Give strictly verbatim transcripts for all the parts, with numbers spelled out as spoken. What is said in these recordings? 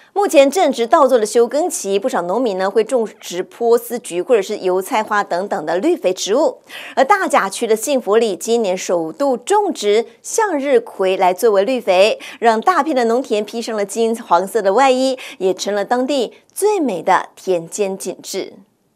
目前正值稻作的休耕期，不少农民呢会种植波斯菊或者是油菜花等等的绿肥植物。而大甲区的幸福里今年首度种植向日葵来作为绿肥，让大片的农田披上了金黄色的外衣，也成了当地最美的田间景致。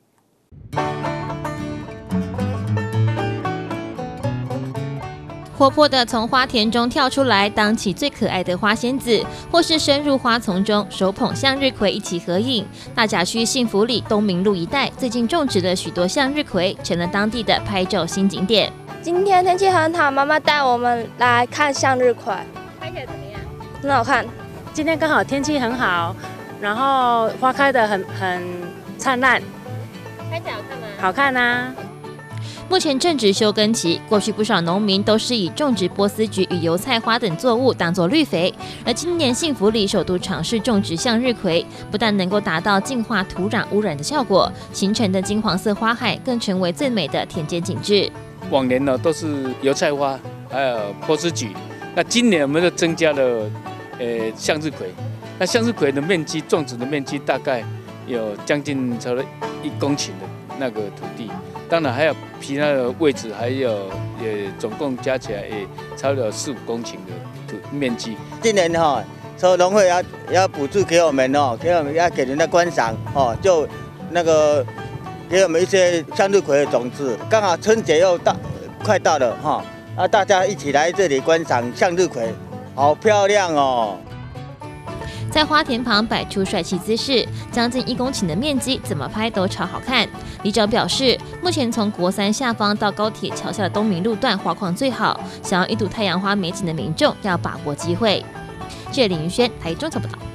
活泼的从花田中跳出来，当起最可爱的花仙子，或是深入花丛中手捧向日葵一起合影。大甲区幸福里东明路一带最近种植了许多向日葵，成了当地的拍照新景点。 今天天气很好，妈妈带我们来看向日葵， 拍起来怎么样？ 很好看。 今天刚好天气很好，然后花开得很很灿烂， 拍起来好看吗？ 好看啊！ 目前正值休耕期，过去不少农民都是以种植波斯菊与油菜花等作物当作绿肥，而今年幸福里首度尝试种植向日葵，不但能够达到净化土壤污染的效果，形成的金黄色花海更成为最美的田间景致。 往年呢都是油菜花，还有波斯菊，那今年我们就增加了呃向日葵，那向日葵的面积种植的面积大概有将近超了一公顷的那个土地。当然还有其他的位置，还有也总共加起来也超了四五公顷的土面积。 今年哈、哦，说农会要要补助给我们哦，给我们要给人家观赏哦，就那个给我们一些向日葵的种子。刚好春节又到，快到了哈、哦，啊，大家一起来这里观赏向日葵，好漂亮哦。 在花田旁摆出帅气姿势，将近一公顷的面积，怎么拍都超好看。里长表示，目前从国三下方到高铁桥下的东明路段花况最好，想要一睹太阳花美景的民众要把握机会。这里林云轩，台中采报道。